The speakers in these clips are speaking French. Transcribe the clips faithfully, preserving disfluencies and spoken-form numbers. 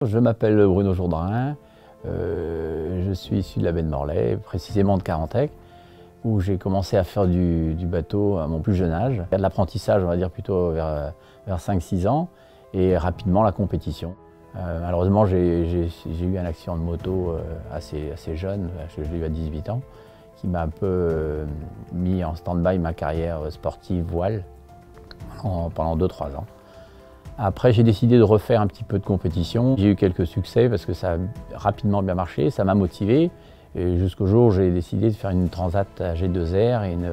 Je m'appelle Bruno Jourdain, euh, je suis issu de la baie de Morlaix, précisément de Carantec, où j'ai commencé à faire du, du bateau à mon plus jeune âge. De l'apprentissage, on va dire plutôt vers, vers cinq six ans, et rapidement la compétition. Euh, malheureusement, j'ai eu un accident de moto euh, assez, assez jeune, je l'ai eu à dix-huit ans, qui m'a un peu euh, mis en stand-by ma carrière sportive voile en, pendant deux trois ans. Après, j'ai décidé de refaire un petit peu de compétition. J'ai eu quelques succès parce que ça a rapidement bien marché, ça m'a motivé. Et jusqu'au jour où j'ai décidé de faire une transat à G deux R et, une,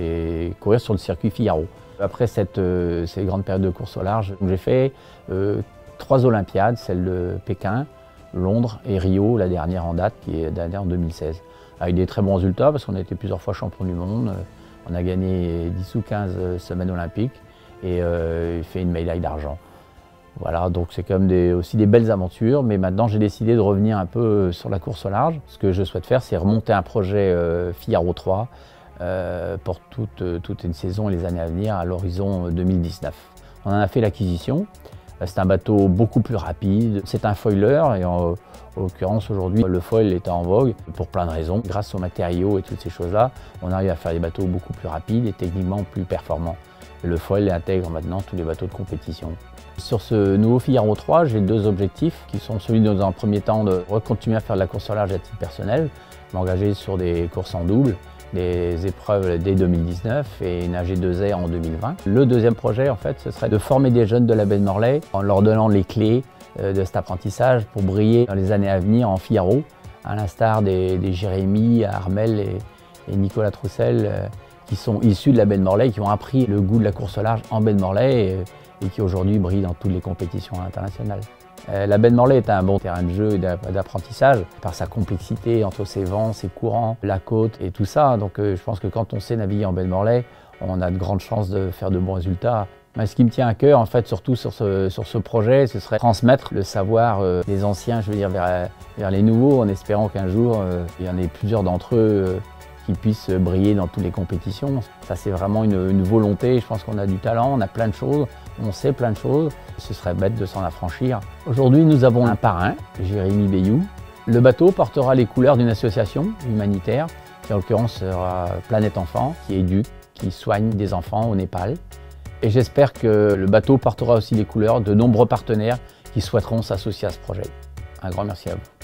et courir sur le circuit Figaro. Après cette, euh, ces grandes périodes de course au large, j'ai fait euh, trois Olympiades, celle de Pékin, Londres et Rio, la dernière en date, qui est la dernière en deux mille seize. Avec des très bons résultats parce qu'on a été plusieurs fois champion du monde. On a gagné dix ou quinze semaines olympiques et euh, fait une médaille d'argent. Voilà, donc c'est quand même des, aussi des belles aventures, mais maintenant j'ai décidé de revenir un peu sur la course au large. Ce que je souhaite faire, c'est remonter un projet euh, Figaro trois euh, pour toute, toute une saison et les années à venir à l'horizon deux mille dix-neuf. On en a fait l'acquisition. C'est un bateau beaucoup plus rapide. C'est un foiler et en, en l'occurrence aujourd'hui le foil est en vogue pour plein de raisons. Grâce aux matériaux et toutes ces choses-là, on arrive à faire des bateaux beaucoup plus rapides et techniquement plus performants. Le foil intègre maintenant tous les bateaux de compétition. Sur ce nouveau Figaro trois, j'ai deux objectifs qui sont celui dans un premier temps de continuer à faire de la course au large à titre personnel, m'engager sur des courses en double, des épreuves dès deux mille dix-neuf et une A G deux R en deux mille vingt. Le deuxième projet, en fait, ce serait de former des jeunes de la baie de Morlaix en leur donnant les clés de cet apprentissage pour briller dans les années à venir en Figaro, à l'instar des, des Jérémy, Armel et, et Nicolas Troussel, qui sont issus de la baie de Morlaix, qui ont appris le goût de la course au large en baie de Morlaix et, et qui aujourd'hui brillent dans toutes les compétitions internationales. Euh, la baie de Morlaix est un bon terrain de jeu et d'apprentissage par sa complexité entre ses vents, ses courants, la côte et tout ça. Donc euh, je pense que quand on sait naviguer en baie de Morlaix, on a de grandes chances de faire de bons résultats. Mais ce qui me tient à cœur, en fait, surtout sur ce, sur ce projet, ce serait transmettre le savoir euh, des anciens, je veux dire, vers, vers les nouveaux, en espérant qu'un jour, euh, il y en ait plusieurs d'entre eux euh, qui puissent briller dans toutes les compétitions. Ça, c'est vraiment une, une volonté. Je pense qu'on a du talent, on a plein de choses, on sait plein de choses. Ce serait bête de s'en affranchir. Aujourd'hui, nous avons un parrain, Jérémy Bayou. Le bateau portera les couleurs d'une association humanitaire, qui en l'occurrence sera Planète Enfant, qui éduque, qui soigne des enfants au Népal. Et j'espère que le bateau portera aussi les couleurs de nombreux partenaires qui souhaiteront s'associer à ce projet. Un grand merci à vous.